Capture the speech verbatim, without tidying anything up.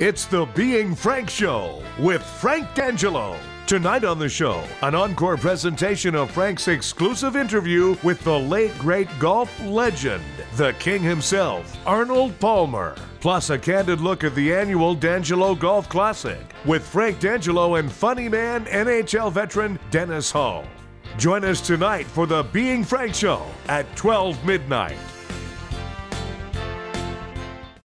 It's the Being Frank Show with Frank D'Angelo. Tonight on the show, an encore presentation of Frank's exclusive interview with the late great golf legend, the king himself, Arnold Palmer. Plus a candid look at the annual D'Angelo Golf Classic with Frank D'Angelo and funny man N H L veteran Dennis Hull. Join us tonight for the Being Frank Show at twelve midnight.